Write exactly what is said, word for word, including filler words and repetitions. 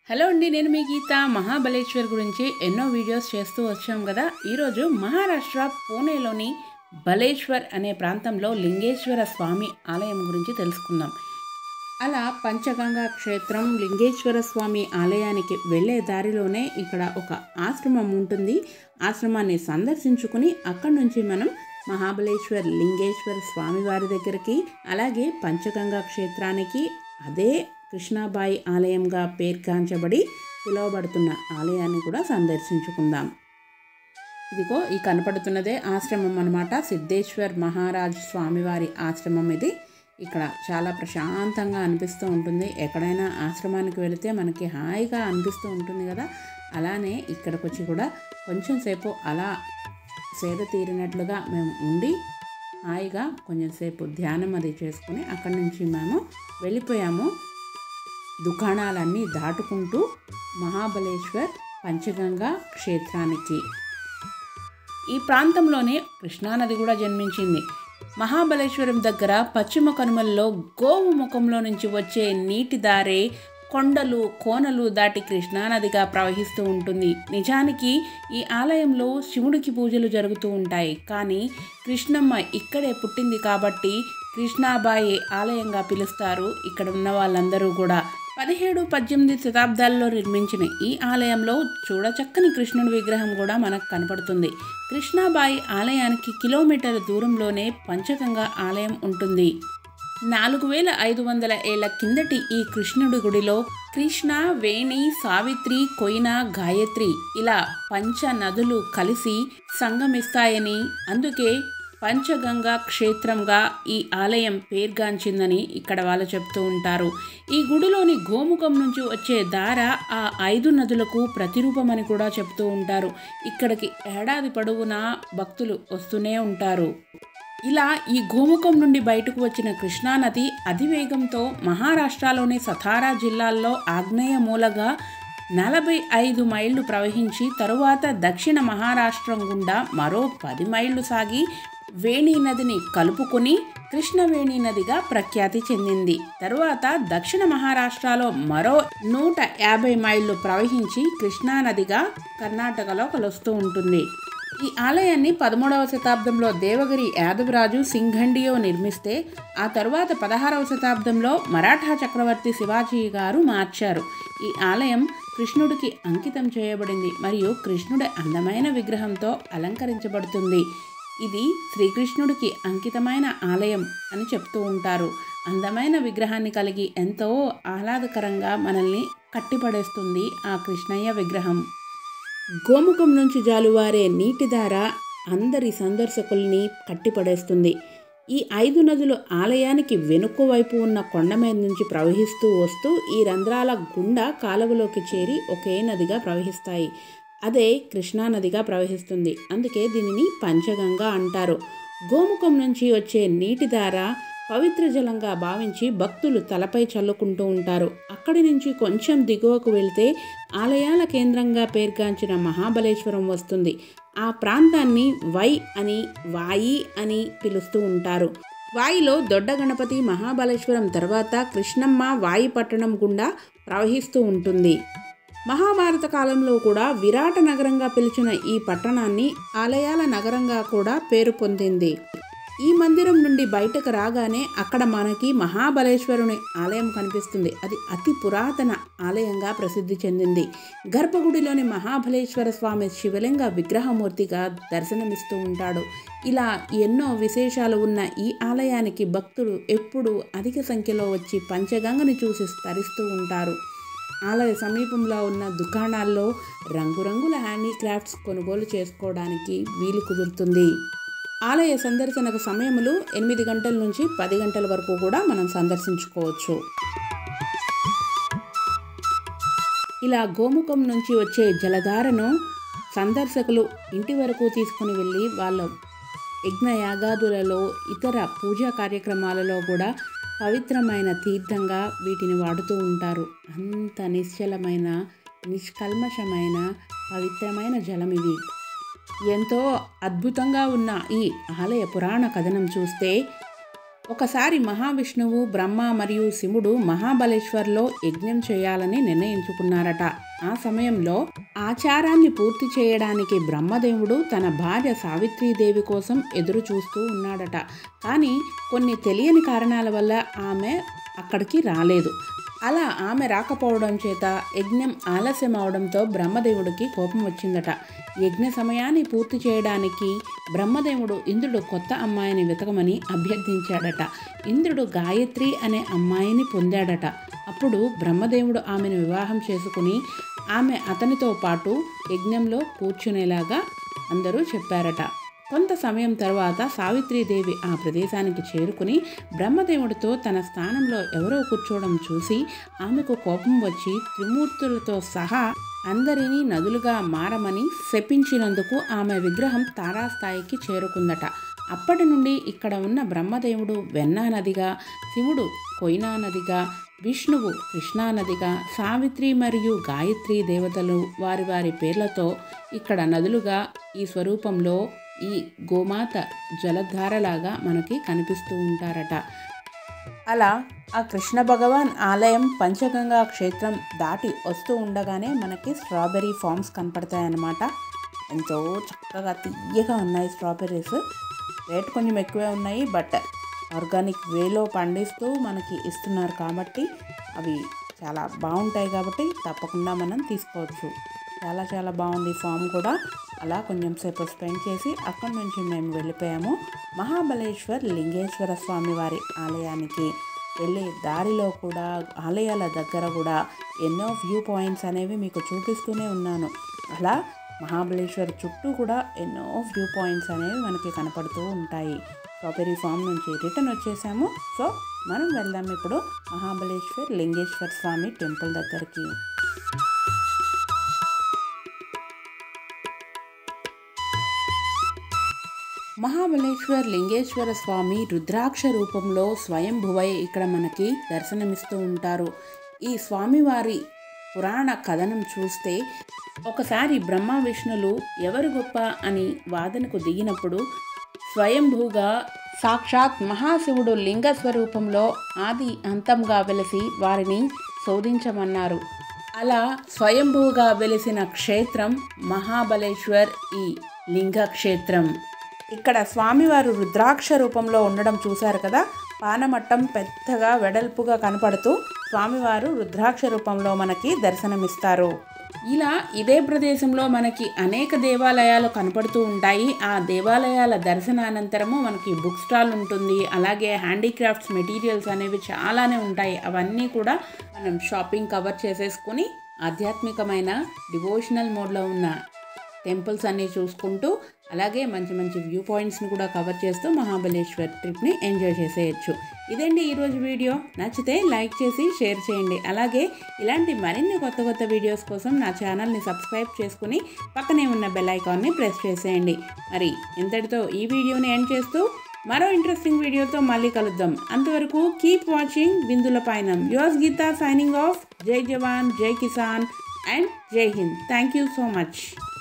Hello అండి, నేను మీ గీత. మహాబలేశ్వర్ గురించి ఎన్నో వీడియోస్ చేస్తూ వచ్చాం కదా. ఈరోజు మహారాష్ట్ర పూణేలోని బలేశ్వర్ అనే ప్రాంతంలో లింగేశ్వర స్వామి ఆలయం గురించి తెలుసుకుందాం. అలా పంచగంగా క్షేత్రం లింగేశ్వర స్వామి ఆలయానికి వెళ్ళే దారిలోనే ఇక్కడ ఒక ఆశ్రమం ఉంటుంది. ఆశ్రమాన్ని సందర్శించుకుని అక్కడి నుంచి మనం మహాబలేశ్వర్ లింగేశ్వర స్వామి వారి దగ్గరికి, అలాగే పంచగంగా క్షేత్రానికి, అదే కృష్ణాబాయి ఆలయంగా పేర్గాంచబడి పిలువబడుతున్న ఆలయాన్ని కూడా సందర్శించుకుందాం. ఇదిగో ఈ కనపడుతున్నదే ఆశ్రమం అన్నమాట. సిద్ధేశ్వర్ మహారాజ్ స్వామివారి ఆశ్రమం ఇది. ఇక్కడ చాలా ప్రశాంతంగా అనిపిస్తూ ఉంటుంది. ఎక్కడైనా ఆశ్రమానికి వెళితే మనకి హాయిగా అనిపిస్తూ ఉంటుంది కదా. అలానే ఇక్కడికి వచ్చి కూడా కొంచెం సేపు అలా సేద తీరినట్లుగా మేము ఉండి హాయిగా కొంచెం సేపు ధ్యానం అది చేసుకుని అక్కడి నుంచి మేము వెళ్ళిపోయాము. దుకాణాలన్నీ దాటుకుంటూ మహాబలేశ్వర్ పంచగంగా క్షేత్రానికి. ఈ ప్రాంతంలోనే కృష్ణానది కూడా జన్మించింది. మహాబలేశ్వరం దగ్గర పశ్చిమ కనుమల్లో గోవు ముఖంలో నుంచి వచ్చే నీటి దారే కొండలు కోనలు దాటి కృష్ణానదిగా ప్రవహిస్తూ ఉంటుంది. నిజానికి ఈ ఆలయంలో శివుడికి పూజలు జరుగుతూ ఉంటాయి. కానీ కృష్ణమ్మ ఇక్కడే పుట్టింది కాబట్టి కృష్ణాబాయి ఆలయంగా పిలుస్తారు ఇక్కడ ఉన్న వాళ్ళందరూ కూడా. పదిహేడు పద్దెనిమిది శతాబ్దాల్లో నిర్మించిన ఈ ఆలయంలో చూడచక్కని కృష్ణుడి విగ్రహం కూడా మనకు కనపడుతుంది. కృష్ణాబాయి ఆలయానికి కిలోమీటర్ దూరంలోనే పంచగంగా ఆలయం ఉంటుంది. నాలుగు వేల ఐదు వందల ఏళ్ల కిందటి ఈ కృష్ణుడి గుడిలో కృష్ణ, వేణి, సావిత్రి, కొయిన, గాయత్రి ఇలా పంచ నదులు కలిసి సంగమిస్తాయని, అందుకే పంచగంగా క్షేత్రంగా ఈ ఆలయం పేర్గాంచిందని ఇక్కడ వాళ్ళు చెప్తూ ఉంటారు. ఈ గుడిలోని గోముఖం నుంచి వచ్చే దార ఆ ఐదు నదులకు ప్రతిరూపమని కూడా చెప్తూ ఉంటారు. ఇక్కడికి ఏడాది పొడవునా భక్తులు వస్తూనే ఉంటారు. ఇలా ఈ గోముఖం నుండి బయటకు వచ్చిన కృష్ణానది అధివేగంతో మహారాష్ట్రలోని సతారా జిల్లాల్లో ఆగ్నేయ మూలగా నలభై ఐదు మైళ్ళు ప్రవహించి తరువాత దక్షిణ మహారాష్ట్రం గుండా మరో పది మైళ్ళు సాగి వేణి నదిని కలుపుకొని కృష్ణవేణి నదిగా ప్రఖ్యాతి చెందింది. తరువాత దక్షిణ మహారాష్ట్రలో మరో నూట యాభై మైళ్ళు ప్రవహించి కృష్ణానదిగా కర్ణాటకలో కలుస్తూ ఉంటుంది. ఈ ఆలయాన్ని పదమూడవ శతాబ్దంలో దేవగిరి యాదవరాజు సింఘండియో నిర్మిస్తే ఆ తరువాత పదహారవ శతాబ్దంలో మరాఠా చక్రవర్తి శివాజీ గారు మార్చారు. ఈ ఆలయం కృష్ణుడికి అంకితం చేయబడింది మరియు కృష్ణుడి అందమైన విగ్రహంతో అలంకరించబడుతుంది. ఇది శ్రీకృష్ణుడికి అంకితమైన ఆలయం అని చెప్తూ ఉంటారు. అందమైన విగ్రహాన్ని కలిగి ఎంతో ఆహ్లాదకరంగా మనల్ని కట్టిపడేస్తుంది ఆ కృష్ణయ్య విగ్రహం. గోముఖం నుంచి జాలువారే నీటి ధార అందరి సందర్శకుల్ని కట్టిపడేస్తుంది. ఈ ఐదు నదులు ఆలయానికి వెనుక వైపు ఉన్న కొండ మీద నుంచి ప్రవహిస్తూ వస్తూ ఈ రంధ్రాల గుండా కాలువలోకి చేరి ఒకే నదిగా ప్రవహిస్తాయి. అదే కృష్ణానదిగా ప్రవహిస్తుంది. అందుకే దీనిని పంచగంగా అంటారు. గోముఖం నుంచి వచ్చే నీటి ధార పవిత్ర జలంగా భావించి భక్తులు తలపై చల్లుకుంటూ ఉంటారు. అక్కడి నుంచి కొంచెం దిగువకు వెళ్తే ఆలయాల కేంద్రంగా పేర్గాంచిన మహాబలేశ్వరం వస్తుంది. ఆ ప్రాంతాన్ని వై అని, వాయి అని పిలుస్తూ ఉంటారు. వాయిలో దొడ్డ గణపతి, మహాబలేశ్వరం తర్వాత కృష్ణమ్మ వాయి పట్టణం గుండా ప్రవహిస్తూ ఉంటుంది. మహాభారత కాలంలో కూడా విరాట నగరంగా పిలిచిన ఈ పట్టణాన్ని ఆలయాల నగరంగా కూడా పేరు పొందింది. ఈ మందిరం నుండి బయటకు రాగానే అక్కడ మనకి మహాబలేశ్వరుని ఆలయం కనిపిస్తుంది. అది అతి పురాతన ఆలయంగా ప్రసిద్ధి చెందింది. గర్భగుడిలోని మహాబలేశ్వర స్వామి శివలింగ విగ్రహమూర్తిగా దర్శనమిస్తూ ఉంటాడు. ఇలా ఎన్నో విశేషాలు ఉన్న ఈ ఆలయానికి భక్తులు ఎప్పుడూ అధిక సంఖ్యలో వచ్చి పంచగంగని చూసి తరిస్తూ ఉంటారు. ఆలయ సమీపంలో ఉన్న దుకాణాల్లో రంగురంగుల హ్యాండీక్రాఫ్ట్స్ కొనుగోలు చేసుకోవడానికి వీలు కుదురుతుంది. ఆలయ సందర్శనకు సమయములు ఎనిమిది గంటల నుంచి పది గంటల వరకు కూడా మనం సందర్శించుకోవచ్చు. ఇలా గోముఖం నుంచి వచ్చే జలధారను సందర్శకులు ఇంటి వరకు తీసుకుని వెళ్ళి వాళ్ళ యజ్ఞయాగాదులలో ఇతర పూజా కార్యక్రమాలలో కూడా పవిత్రమైన తీర్థంగా వీటిని వాడుతూ ఉంటారు. అంత నిశ్చలమైన, నిష్కల్మషమైన, పవిత్రమైన జలం ఇది. ఎంతో అద్భుతంగా ఉన్న ఈ ఆలయ పురాణ కథనం చూస్తే ఒకసారి మహావిష్ణువు, బ్రహ్మ మరియు శివుడు మహాబలేశ్వర్లో యజ్ఞం చేయాలని నిర్ణయించుకున్నారట. ఆ సమయంలో ఆచారాన్ని పూర్తి చేయడానికి బ్రహ్మదేవుడు తన భార్య సావిత్రీదేవి కోసం ఎదురు చూస్తూ ఉన్నాడట. కానీ కొన్ని తెలియని కారణాల వల్ల ఆమె అక్కడికి రాలేదు. అలా ఆమె రాకపోవడం చేత యజ్ఞం ఆలస్యం అవడంతో బ్రహ్మదేవుడికి కోపం వచ్చిందట. యజ్ఞ సమయాన్ని పూర్తి చేయడానికి బ్రహ్మదేవుడు ఇంద్రుడు కొత్త అమ్మాయిని వెతకమని అభ్యర్థించాడట. ఇంద్రుడు గాయత్రి అనే అమ్మాయిని పొందాడట. అప్పుడు బ్రహ్మదేవుడు ఆమెను వివాహం చేసుకుని ఆమె అతనితో పాటు యజ్ఞంలో కూర్చునేలాగా అందరూ చెప్పారట. కొంత సమయం తర్వాత సావిత్రీదేవి ఆ ప్రదేశానికి చేరుకుని బ్రహ్మదేవుడితో తన స్థానంలో ఎవరో కూర్చోవడం చూసి ఆమెకు కోపం వచ్చి త్రిమూర్తులతో సహా అందరినీ నదులుగా మారమని శపించినందుకు ఆమె విగ్రహం తారాస్థాయికి చేరుకుందట. అప్పటి నుండి ఇక్కడ ఉన్న బ్రహ్మదేవుడు వెన్నా నదిగా, శివుడు కొయినా నదిగా, విష్ణువు కృష్ణానదిగా, సావిత్రి మరియు గాయత్రి దేవతలు వారి వారి పేర్లతో ఇక్కడ నదులుగా ఈ స్వరూపంలో ఈ గోమాత జలధారలాగా మనకి కనిపిస్తూ ఉంటారట. అలా ఆ కృష్ణ భగవాన్ ఆలయం పంచగంగా క్షేత్రం దాటి వస్తూ ఉండగానే మనకి స్ట్రాబెర్రీ ఫార్మ్స్ కనపడతాయన్నమాట. ఎంతో చక్కగా తియ్యగా ఉన్నాయి స్ట్రాబెర్రీస్. రేట్ కొంచెం ఎక్కువే ఉన్నాయి, బట్ ఆర్గానిక్ వేలో పండిస్తూ మనకి ఇస్తున్నారు కాబట్టి అవి చాలా బాగుంటాయి. కాబట్టి తప్పకుండా మనం తీసుకోవచ్చు. చాలా చాలా బాగుంది ఫామ్ కూడా. అలా కొంచెం సేపు స్పెండ్ చేసి అక్కడి నుంచి మేము వెళ్ళిపోయాము మహాబలేశ్వర్ లింగేశ్వర స్వామి వారి ఆలయానికి. వెళ్ళే దారిలో కూడా ఆలయాల దగ్గర కూడా ఎన్నో వ్యూ పాయింట్స్ అనేవి మీకు చూపిస్తూనే ఉన్నాను. అలా మహాబలేశ్వర్ చుట్టూ కూడా ఎన్నో వ్యూ పాయింట్స్ అనేవి మనకి కనపడుతూ ఉంటాయి. స్ట్రాబెర్రీ ఫామ్ నుంచి రిటర్న్ వచ్చేసాము. సో మనం వెళ్దాం ఇప్పుడు మహాబలేశ్వర్ లింగేశ్వర స్వామి టెంపుల్ దగ్గరికి. మహాబలేశ్వర్ లింగేశ్వర స్వామి రుద్రాక్ష రూపంలో స్వయంభువై ఇక్కడ మనకి దర్శనమిస్తూ ఉంటారు. ఈ స్వామివారి పురాణ కథనం చూస్తే ఒకసారి బ్రహ్మ విష్ణులు ఎవరు గొప్ప అని వాదనకు దిగినప్పుడు స్వయంభూగా సాక్షాత్ మహాశివుడు లింగ స్వరూపంలో ఆది అంతంగా వెలిసి వారిని శోధించమన్నారు. అలా స్వయంభూగా వెలిసిన క్షేత్రం మహాబలేశ్వర్ ఈ లింగ క్షేత్రం. ఇక్కడ స్వామివారు రుద్రాక్ష రూపంలో ఉండడం చూశారు కదా. పానమట్టం పెద్దగా వెడల్పుగా కనపడుతూ స్వామివారు రుద్రాక్ష రూపంలో మనకి దర్శనమిస్తారు. ఇలా ఇదే ప్రదేశంలో మనకి అనేక దేవాలయాలు కనపడుతూ ఉంటాయి. ఆ దేవాలయాల దర్శనానంతరము మనకి బుక్ స్టాల్ ఉంటుంది. అలాగే హ్యాండీక్రాఫ్ట్స్ మెటీరియల్స్ అనేవి చాలానే ఉంటాయి. అవన్నీ కూడా మనం షాపింగ్ కవర్ చేసేసుకుని ఆధ్యాత్మికమైన డివోషనల్ మోడ్లో ఉన్న టెంపుల్స్ అన్నీ చూసుకుంటూ అలాగే మంచి మంచి వ్యూ పాయింట్స్ని కూడా కవర్ చేస్తూ మహాబలేశ్వర్ ట్రిప్ని ఎంజాయ్ చేసేయచ్చు. ఇదండి ఈరోజు వీడియో. నచ్చితే లైక్ చేసి షేర్ చేయండి. అలాగే ఇలాంటి మరిన్ని కొత్త కొత్త వీడియోస్ కోసం నా ఛానల్ని సబ్స్క్రైబ్ చేసుకుని పక్కనే ఉన్న బెల్ ఐకాన్ని ప్రెస్ చేసేయండి. మరి ఇంతటితో ఈ వీడియోని ఎండ్ చేస్తూ మరో ఇంట్రెస్టింగ్ వీడియోతో మళ్ళీ కలుద్దాం. అంతవరకు కీప్ వాచింగ్ బిందుల పయనం. Yours Geeta signing off. జై జవాన్, జై కిసాన్ అండ్ జై Hind. Thank you so much.